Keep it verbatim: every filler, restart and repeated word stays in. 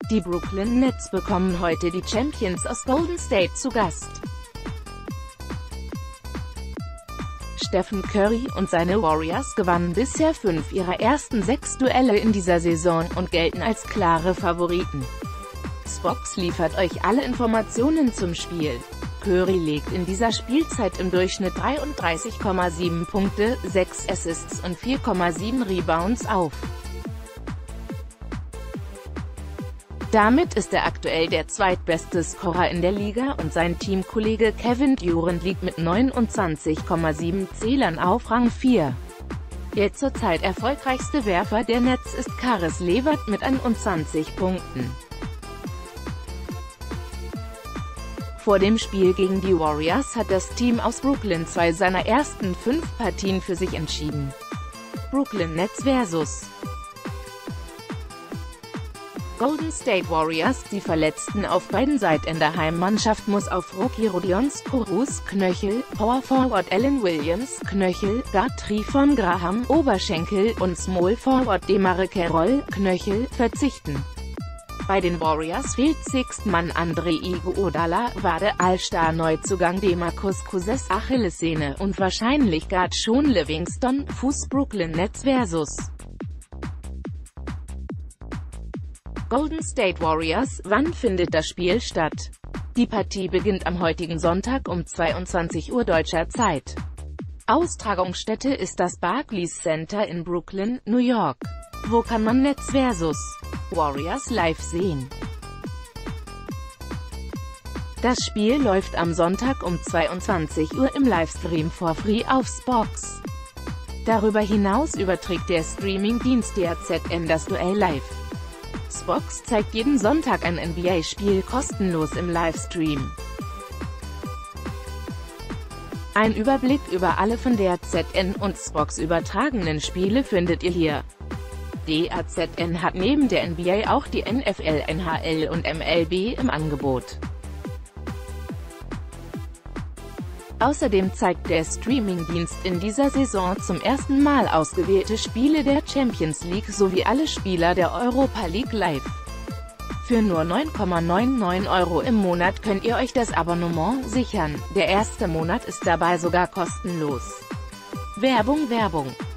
Die Brooklyn Nets bekommen heute die Champions aus Golden State zu Gast. Stephen Curry und seine Warriors gewannen bisher fünf ihrer ersten sechs Duelle in dieser Saison und gelten als klare Favoriten. Spox liefert euch alle Informationen zum Spiel. Curry legt in dieser Spielzeit im Durchschnitt dreiunddreißig Komma sieben Punkte, sechs Assists und vier Komma sieben Rebounds auf. Damit ist er aktuell der zweitbeste Scorer in der Liga und sein Teamkollege Kevin Durant liegt mit neunundzwanzig Komma sieben Zählern auf Rang vier. Der zurzeit erfolgreichste Werfer der Nets ist Caris LeVert mit einundzwanzig Punkten. Vor dem Spiel gegen die Warriors hat das Team aus Brooklyn zwei seiner ersten fünf Partien für sich entschieden. Brooklyn Nets versus Golden State Warriors. Die Verletzten auf beiden Seiten der Heimmannschaft muss auf Rookie Rodion Kurucs Knöchel, Power Forward Allen Williams Knöchel, Guard Trevon Graham Oberschenkel und Small Forward DeMarre Carroll Knöchel verzichten. Bei den Warriors fehlt Sixth-Mann Andre Iguodala, Wade All-Star-Neuzugang DeMarcus Cousins Achillessehne und wahrscheinlich Guard Sean Livingston, Fuß. Brooklyn Nets versus Golden State Warriors. Wann findet das Spiel statt? Die Partie beginnt am heutigen Sonntag um zweiundzwanzig Uhr deutscher Zeit. Austragungsstätte ist das Barclays Center in Brooklyn, New York. Wo kann man Nets versus Warriors live sehen? Das Spiel läuft am Sonntag um zweiundzwanzig Uhr im Livestream for free auf Spox. Darüber hinaus überträgt der Streaming-Dienst D A Z N das Duell live. Spox zeigt jeden Sonntag ein N B A-Spiel kostenlos im Livestream. Ein Überblick über alle von D A Z N und Spox übertragenen Spiele findet ihr hier. D A Z N hat neben der N B A auch die N F L, N H L und M L B im Angebot. Außerdem zeigt der Streaming-Dienst in dieser Saison zum ersten Mal ausgewählte Spiele der Champions League sowie alle Spieler der Europa League live. Für nur neun Komma neunundneunzig Euro im Monat könnt ihr euch das Abonnement sichern. Der erste Monat ist dabei sogar kostenlos. Werbung Werbung